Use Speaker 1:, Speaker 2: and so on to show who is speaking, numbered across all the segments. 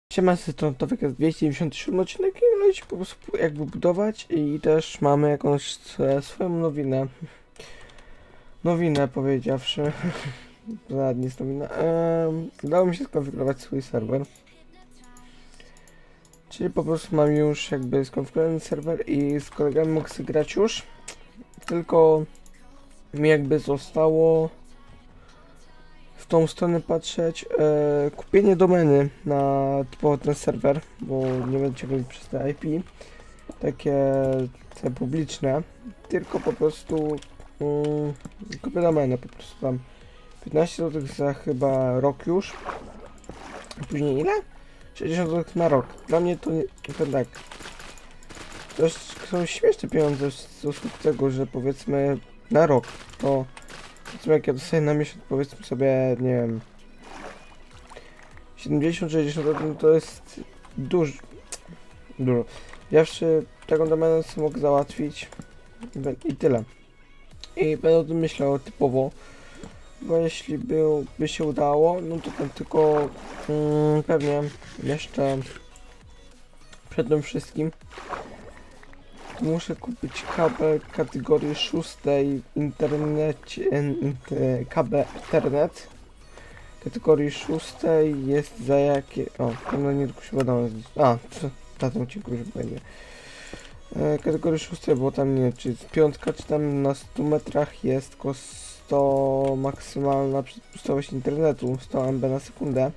Speaker 1: Siema, z to jest 297 odcinek i możecie po prostu jakby budować i też mamy jakąś swoją nowinę. Nowinę powiedziawszy. Żadnie nie jest nowina. Udało mi się skonfigurować swój serwer. Czyli po prostu mam już jakby skonfigurowany serwer i z kolegami mogę sobie grać już. Tylko mi jakby zostało w tą stronę patrzeć kupienie domeny na typowo ten serwer, bo nie będę ciągnąć przez te IP takie te publiczne, tylko po prostu kupię domenę, po prostu tam 15 zł za chyba rok już, później ile? 60 zł na rok. Dla mnie to tak, to są śmieszne pieniądze w stosunku do tego, że powiedzmy na rok to jak ja dostaję na miesiąc, powiedzmy sobie, nie wiem, 70-60, no to jest dużo. Ja jeszcze taką domenę sobie mogę załatwić i tyle. I będę o tym myślał typowo, bo jeśli by się udało, no to tam tylko pewnie jeszcze przed tym wszystkim muszę kupić kabel kategorii 6 kabel Ethernet kategorii 6 jest za jakie... O, pewno nie tylko się wiadomo. Na tym odcinku już będzie. Kategorii 6, bo tam nie wiem, czy jest piątka, czy tam na 100 metrach jest tylko 100 maksymalna przepustowość internetu, 100 MB na sekundę.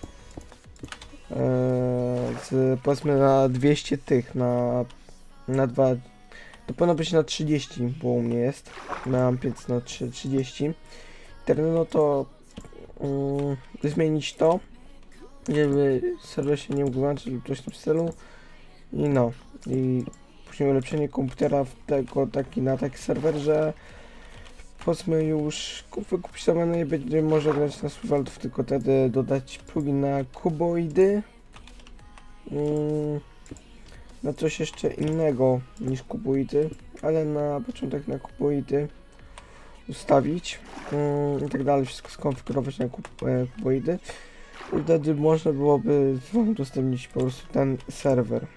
Speaker 1: Z powiedzmy na 200 tych, na 2, to powinno być na 30, bo u mnie jest. Miałem 5 na 30. Internet, no to zmienić to, żeby serwer się nie mógł włączyć lub coś w tym stylu. I no, i później ulepszenie komputera w tego na taki serwer, że powiedzmy już wykupić domenę i będzie może grać na survivalów, tylko wtedy dodać plugin na kuboidy. Na coś jeszcze innego niż kuboidy, ale na początek na kuboidy ustawić i tak dalej, wszystko skonfigurować na kuboidy i wtedy można byłoby wam udostępnić po prostu ten serwer.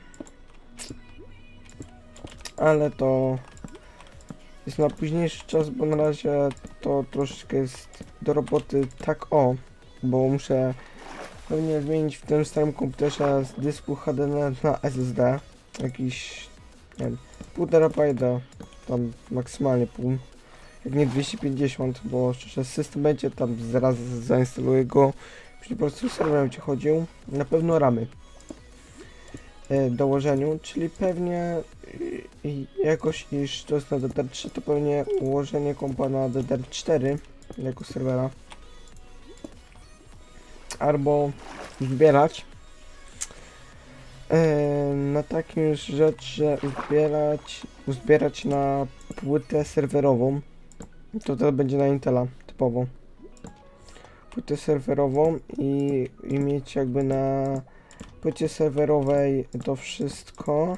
Speaker 1: Ale to jest na późniejszy czas, bo na razie to troszeczkę jest do roboty bo muszę pewnie zmienić w tym starym komputerze z dysku HDD na SSD jakiś, nie wiem, 1,5 terabajta, tam maksymalnie pół, jak nie 250, bo szczerze system będzie tam zaraz zainstaluję go, później po prostu serwer będzie chodził, na pewno ramy dołożeniu, czyli pewnie jakoś, iż to jest na DDR3, to pewnie ułożenie kompa na DDR4 jako serwera, albo zbierać na takim rzecz, że uzbierać na płytę serwerową, to będzie na Intela typowo, płytę serwerową i mieć jakby na płycie serwerowej to wszystko,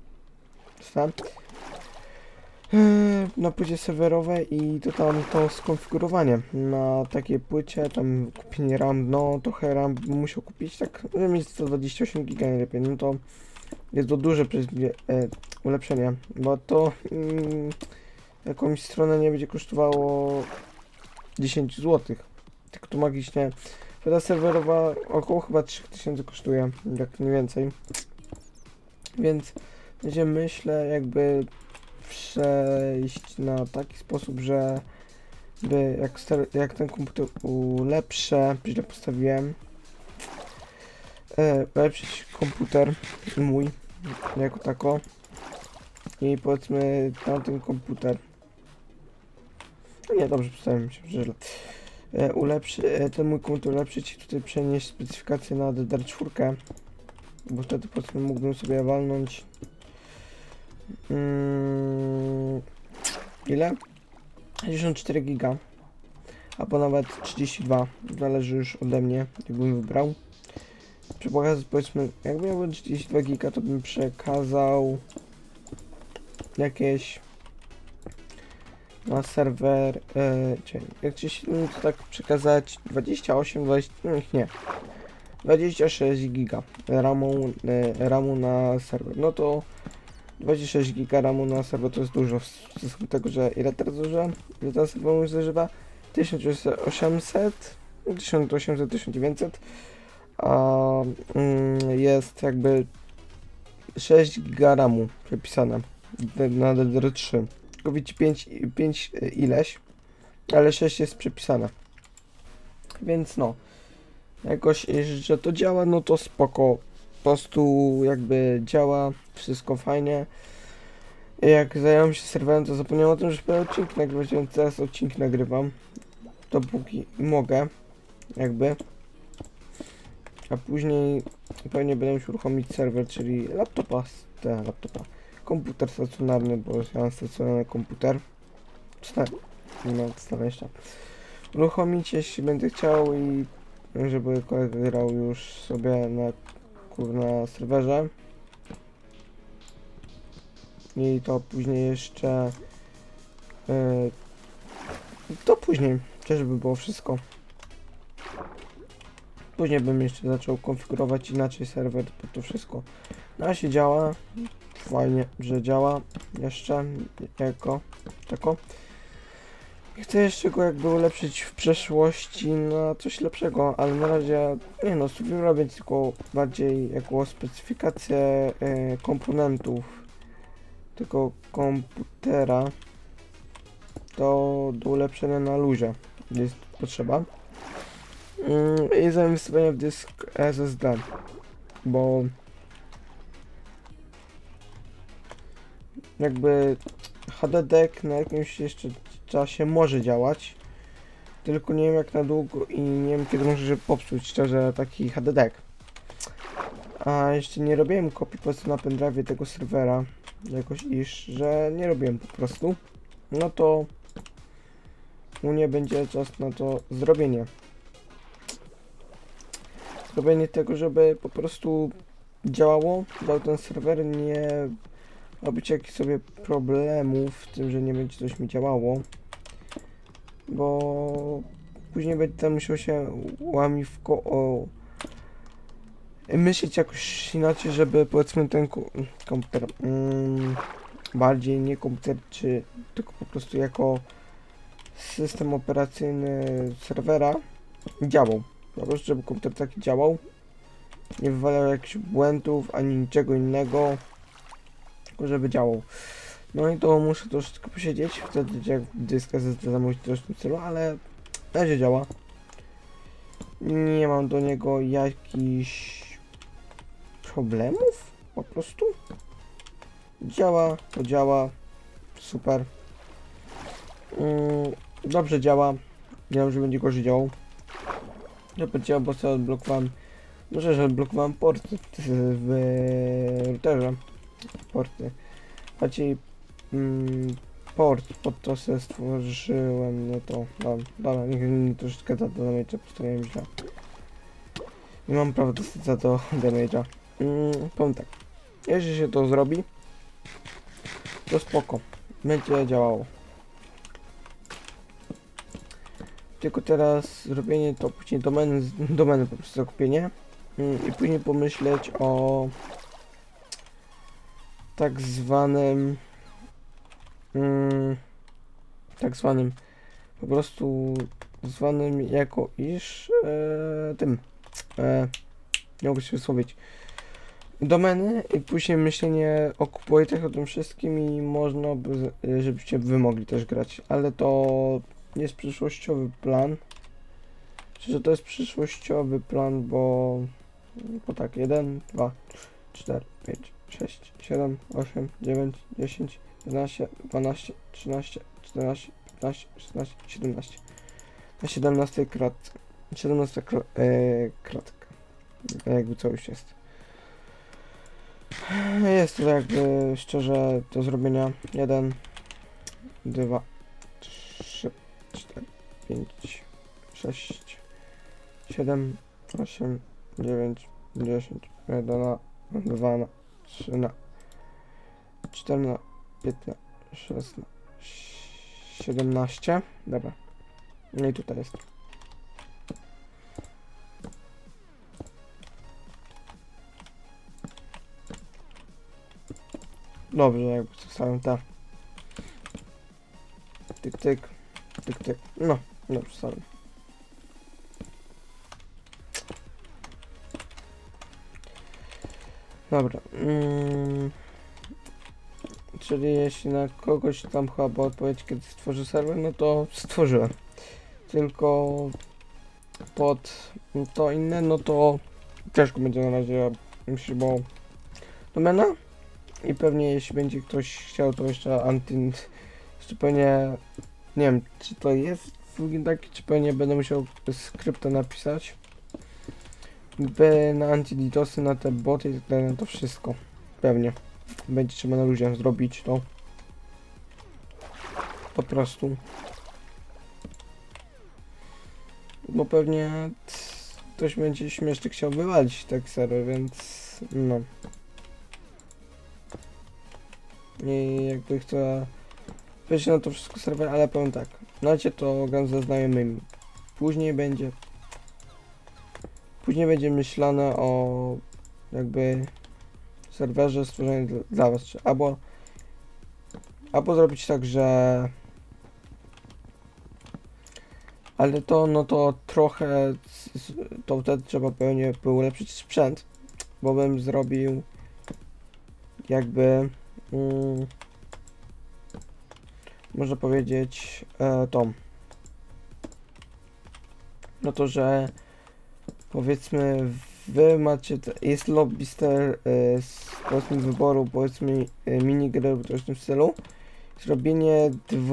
Speaker 1: na płycie serwerowej i to tam to skonfigurowanie na takiej płycie, tam kupienie RAM, no trochę RAM bym musiał kupić, tak żeby mieć 128 GB najlepiej, no to jest to duże ulepszenie, bo to jakąś stronę nie będzie kosztowało 10 zł, tylko to magicznie. Płyta serwerowa około chyba 3000 kosztuje, jak mniej więcej, więc będzie, myślę, jakby przejść na taki sposób, że jak ten komputer ulepszę, źle postawiłem, ulepszyć komputer mój jako tako i powiedzmy tamten komputer, no nie, dobrze postawiłem się, że ten mój komputer ulepszyć i tutaj przenieść specyfikację na DDR4, bo wtedy powiedzmy mógłbym sobie walnąć ile? 64 giga, albo nawet 32, zależy już ode mnie, jakbym wybrał. Przekazać, powiedzmy, jakby miał 32 giga, to bym przekazał jakieś na serwer, jak to tak przekazać 28, 20, nie, 26 giga ramu na serwer. No to 26 giga ramu na serwer to jest dużo w stosunku do tego, że ile teraz zużyłem? Ile ten serwer już zużywa? 1800, 1800, 1900, a jest jakby 6 giga ramu przepisane na DDR3. Tylko widzicie 5 ileś, ale 6 jest przepisane. Więc no, jakoś, że to działa, no to spoko. Po prostu jakby działa, wszystko fajnie. Jak zająłem się serwerem, to zapomniałem o tym, że odcinki nagrywać, więc teraz odcinki nagrywam. Dopóki mogę, jakby. A później pewnie będę musiał uruchomić serwer, czyli laptopa, komputer stacjonarny, bo ja mam stacjonarny komputer. No, stare jeszcze. Uruchomić, jeśli będę chciał i żeby kolega grał już sobie na serwerze. I to później jeszcze to później też by było wszystko. Później bym jeszcze zaczął konfigurować inaczej serwer, bo to wszystko na razie działa. Fajnie, że działa jeszcze jako tako. Chcę jeszcze go jakby ulepszyć w przeszłości na coś lepszego, ale na razie nie no, robię tylko bardziej jako specyfikację komponentów tego komputera. To do ulepszenia na luzie jest potrzeba. I zainwestowanie w dysk SSD, bo jakby HDD na jakimś jeszcze czasie może działać, tylko nie wiem jak na długo i nie wiem kiedy może się popsuć szczerze taki HDD. A jeszcze nie robiłem kopii po prostu na pendrive tego serwera jakoś że nie robiłem po prostu, no to u mnie będzie czas na to zrobienie tego, żeby po prostu działał ten serwer, nie robić jakichś sobie problemów w tym, że nie będzie coś mi działało, bo później będzie tam musiał się myśleć jakoś inaczej, żeby powiedzmy ten komputer bardziej nie komputer, czy tylko po prostu jako system operacyjny serwera działał. Po prostu, żeby komputer taki działał, nie wywalał jakichś błędów, ani niczego innego, tylko żeby działał. No i to muszę troszeczkę posiedzieć, wtedy jak dysk SSD zamówić też w tym celu, ale na razie działa. Nie mam do niego jakichś problemów, po prostu działa, to działa, super. Dobrze działa, nie wiem, że będzie gorzej działał. Dobrze działa, bo sobie odblokowałem, może że odblokowałem porty w routerze, porty. Bardziej port pod to sobie stworzyłem, no to dobra, niech troszeczkę za to damage'a postawiłem źle. Nie mam prawa dostać za to damage'a. Powiem tak, jeśli się to zrobi, to spoko, będzie działało. Tylko teraz zrobienie to, później domeny po prostu zakupienie i później pomyśleć o tak zwanym po prostu zwanym jako nie mogę się wysłowić, domeny i później myślenie o kupujecie o tym wszystkim i można by, żebyście wy mogli też grać, ale to jest przyszłościowy plan. Czy to jest przyszłościowy plan, bo tak, 1, 2, 4, 5, 6, 7, 8, 9, 10, 11, 12, 13, 14, 15, 16, 17. Na 17 kratka. Jakby co już jest. Jest to jakby szczerze do zrobienia. 1, 2, 3, 4, 5, 6, 7, 8, 9, 10, 11, 12, 13, 14, 15, 16, 17. Dobra. No i tutaj jest. Dobrze, jakby zostałem tak. Tyk, tyk, tyk, tyk. No, dobrze, sorry. Dobra. Czyli jeśli na kogoś tam chyba była odpowiedź, kiedy stworzę serwer, no to stworzyłem. Tylko pod to inne, no to ciężko będzie na razie, myślę, bo domena. I pewnie jeśli będzie ktoś chciał, to jeszcze jeszcze pewnie, nie wiem, czy to jest plugin taki, czy pewnie będę musiał skrypta napisać. By na antiditosy, na te boty i tak dalej, na to wszystko. Pewnie. Będzie trzeba na ludziach zrobić to. Po prostu. Bo pewnie ktoś będzie śmiesznie chciał wywalić tak serwer, więc no. I jakby chcę wejść na to wszystko serwer, ale powiem tak. Na razie to gram ze znajomymi. Później będzie myślane o jakby serwerze stworzonym dla was. Albo zrobić tak, że ale to no to trochę to wtedy trzeba pewnie ulepszyć sprzęt, bo bym zrobił jakby można powiedzieć no to, że powiedzmy wy macie, jest lobbyster z powiedzmy wyboru, powiedzmy minigry w tym stylu, zrobienie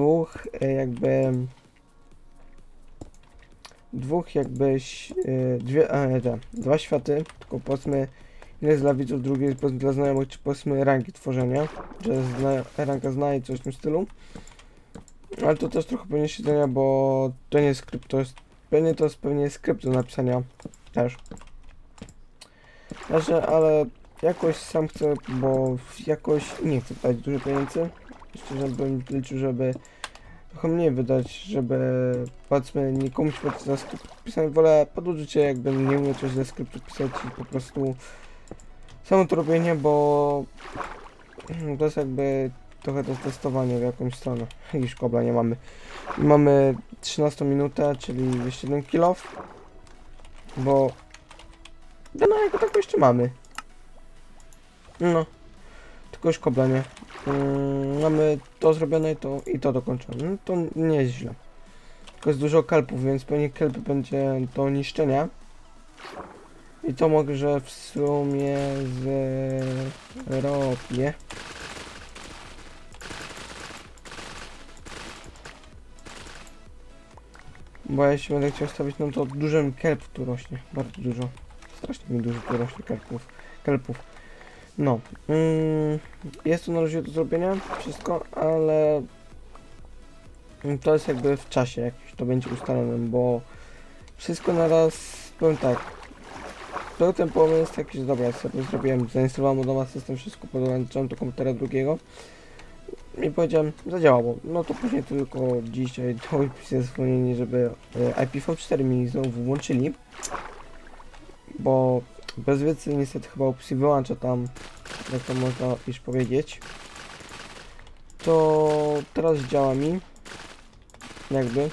Speaker 1: dwa światy, tylko powiedzmy jeden jest dla widzów, drugi jest powiedzmy dla znajomych, czy powiedzmy ranki tworzenia, że ranka zna i coś w tym stylu. Ale to też trochę pewnie siedzenia, bo to nie jest skrypt, to jest pewnie skrypt do napisania też. Znaczy, ale jakoś sam chcę, bo jakoś nie chcę dać dużo pieniędzy. Jeszcze bym liczył, żeby trochę mniej wydać, żeby powiedzmy nie komuś za skrypt pisać. Wolę podłużyć się, jakbym nie umiał coś ze skryptu pisać i po prostu samo to robienie, bo to jest jakby trochę to testowanie w jakąś stronę. I szkobla nie mamy. Mamy 13 minutę, czyli jeszcze 1 kill off, bo no jako tak jeszcze mamy. No, tylko szkobla nie. Mamy to zrobione i to dokończone. No to nie jest źle. Tylko jest dużo kelpów, więc pewnie kelpy będzie do niszczenia. I to może w sumie zrobię. Bo jeśli będę chciał stawić, no to dużo mi kelp tu rośnie. Bardzo dużo. Strasznie mi dużo tu rośnie kelpów. No. Jest tu na razie do zrobienia wszystko, ale to jest jakby w czasie, jak to będzie ustalone, bo wszystko naraz, powiem tak. To ten pomysł jest taki, że dobra, sobie zrobiłem, zainstalowałem od nowa system, wszystko podłączyłem do komputera drugiego. I powiedziałem, zadziałało. No to później tylko dzisiaj dopisałem dzwonienie, żeby IPv4 mi znowu włączyli. Bo bez wiedzy niestety chyba opcji wyłącza tam, jak to można już powiedzieć. To teraz działa mi. Jakby.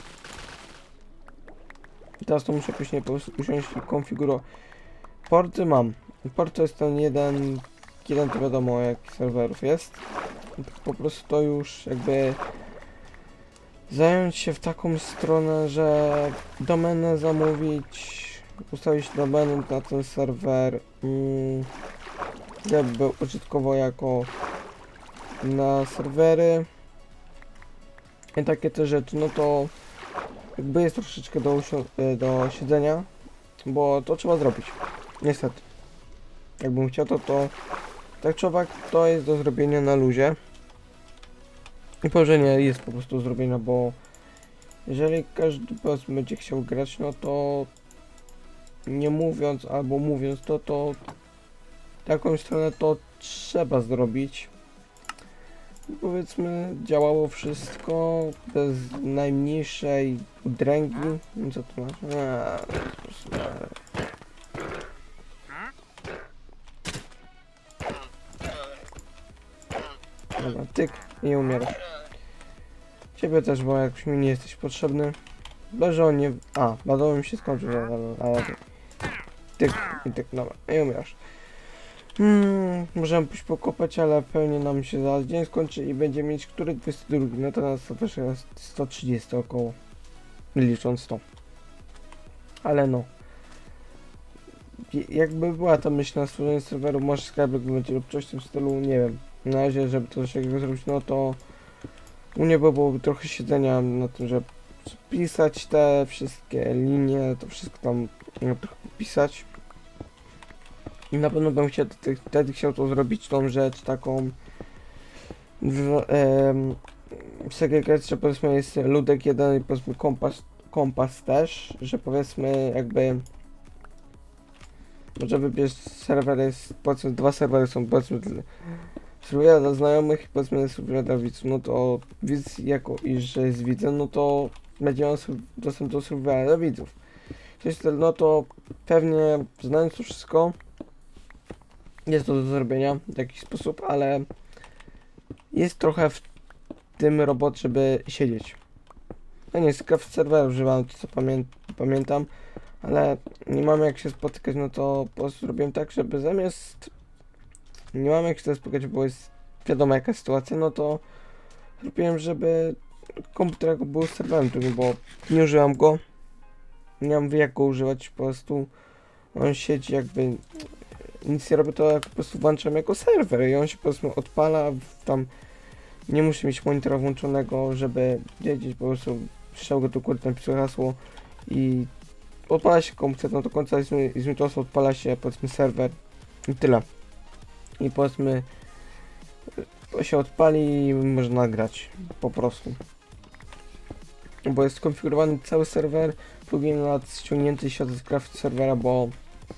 Speaker 1: I teraz to muszę później po prostu usiąść i konfigurować. Porty mam. Port to jest ten jeden to wiadomo jak serwerów jest. Po prostu to już jakby zająć się w taką stronę, że domenę zamówić, ustawić domenę na ten serwer, jakby użytkowo jako na serwery i takie te rzeczy, no to jakby jest troszeczkę do siedzenia, bo to trzeba zrobić, niestety. Jakbym chciał to tak człowiek to jest do zrobienia na luzie. I położenie jest po prostu do zrobienia, bo jeżeli każdy powiedzmy będzie chciał grać, no to nie mówiąc albo mówiąc to taką stronę to trzeba zrobić. Powiedzmy działało wszystko bez najmniejszej udręki. Co tu masz? Dobra, tyk i nie umierasz. Ciebie też, bo jak mi nie jesteś potrzebny. Bo że on nie... A, badowy mi się skończył, ale... Tyk i tyk, dobra, i umierasz. Możemy pójść pokopać, ale pewnie nam się zaraz dzień skończy i będzie mieć który 22, no to nas to też jest 130 około, licząc to. Ale no. Jakby była ta myśl na stworzenie serweru, może Skyblock będzie lub coś w tym stylu, nie wiem. Na razie, żeby coś takiego zrobić, no to u mnie byłoby trochę siedzenia na tym, żeby pisać te wszystkie linie, to wszystko tam trochę pisać. I na pewno bym wtedy chciał to zrobić, tą rzecz taką segregację, że powiedzmy jest ludek jeden i powiedzmy kompas też, że powiedzmy jakby może wybierz serwer, jest powiedzmy dwa serwery są powiedzmy serwer dla znajomych i powiedzmy serwer dla widzów, no to widz jako iż że jest widzem, no to będzie miał dostęp do serwera dla widzów. No to pewnie znając to wszystko jest to do zrobienia w jakiś sposób, ale jest trochę w tym robot, żeby siedzieć. No nie, Craft serwer używam, to co pamiętam, ale nie mamy jak się spotykać, no to po prostu zrobiłem tak, żeby zamiast nie mamy jak się spotykać, bo jest wiadomo jaka sytuacja, no to zrobiłem, żeby komputer był serwerem drugim, bo nie używam go, nie mam jak go używać, po prostu on siedzi jakby nic nie robię, to jak po prostu włączam jako serwer i on się po prostu odpala, tam nie muszę mieć monitora włączonego, żeby wiedzieć, po prostu strzał go tu kurde napisał hasło i odpala się komputer, no do końca z Mitosu odpala się powiedzmy serwer i tyle. I powiedzmy się odpali i można nagrać po prostu. Bo jest skonfigurowany cały serwer, plugin nad ściągnięty się z Craft serwera, bo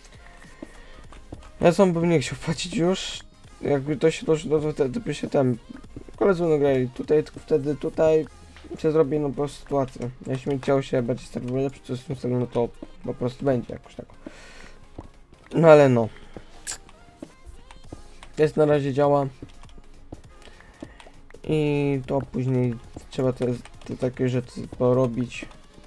Speaker 1: ja sam bym nie chciał płacić już. Jakby to się doszło, to wtedy by się tam koledzy nagrali tutaj, tylko wtedy tutaj się zrobi no po prostu sytuacja. Jeśli chciał się bardziej serwer lepszy, to z tym serwerem, no to po prostu będzie jakoś tak. No ale no. Jest na razie działa. I to później trzeba te takie rzeczy porobić.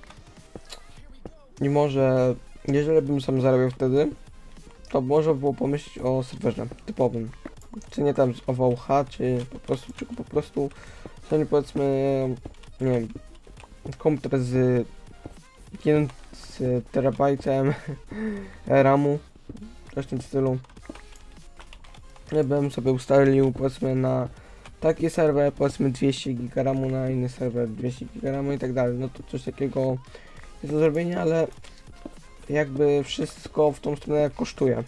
Speaker 1: I może, jeżeli bym sam zarabiał wtedy, to można było pomyśleć o serwerze typowym. Czy nie tam z OVH, czy po prostu sobie powiedzmy, nie wiem, komputer z 1 terabajtem RAMu, coś w tym stylu. Ja bym sobie ustalił powiedzmy na taki serwer, powiedzmy 200 GB RAMu, na inny serwer 200 GB RAMu i tak dalej. No to coś takiego jest do zrobienia, ale jakby wszystko w tą stronę kosztuje.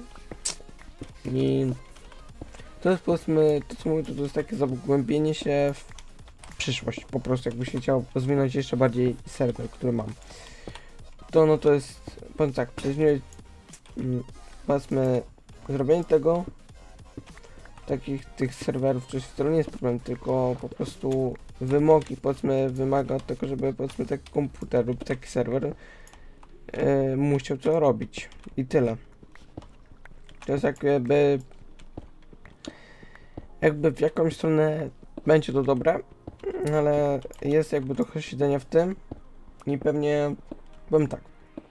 Speaker 1: I to jest powiedzmy, to co mówię, to jest takie zagłębienie się w przyszłość. Po prostu jakby się chciał rozwinąć jeszcze bardziej serwer, który mam. To no to jest, powiem tak, powiedzmy zrobienie tego, takich tych serwerów, coś w nie jest problem, tylko po prostu wymogi, powiedzmy, wymaga od tego, żeby powiedzmy taki komputer lub taki serwer musiał to robić i tyle. To jest jakby w jakąś stronę będzie to dobre, ale jest jakby trochę siedzenia w tym i pewnie powiem tak.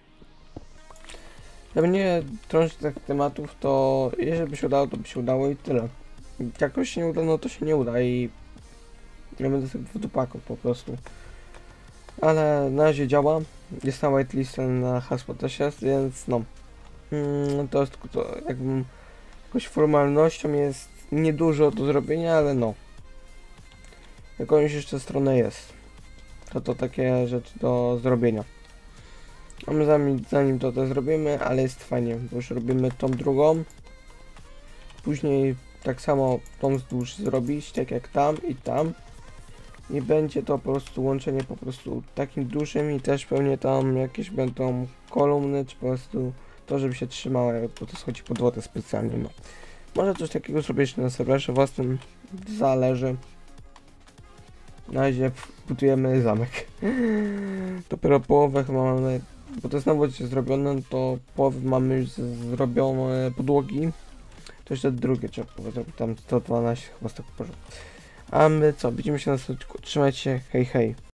Speaker 1: Żeby nie trącić tych tematów, to jeżeli by się udało, to by się udało i tyle. Jak się nie uda, no to się nie uda i ja będę sobie w dupaku po prostu. Ale na razie działa, jest na whitelist na hasło też jest, więc no. To jest tylko to, jakbym jakąś formalnością jest niedużo do zrobienia, ale no. Jakąś jeszcze stronę jest. To takie rzeczy do zrobienia. A my zanim to zrobimy, ale jest fajnie, bo już robimy tą drugą. Później tak samo tą wzdłuż zrobić, tak jak tam i tam. I będzie to po prostu łączenie po prostu takim dużym i też pewnie tam jakieś będą kolumny, czy po prostu to, żeby się trzymało, bo to schodzi pod wodę specjalnie, no. Może coś takiego zrobić na serwerze własnym, zależy. Na razie budujemy zamek. Dopiero połowę chyba mamy, bo to jest na wodzie zrobione, to połowę mamy już zrobione podłogi. To jeszcze drugie trzeba zrobić, tam 112 chyba z tego porządku. A my co, widzimy się na następnym odcinku. Trzymajcie się, hej hej.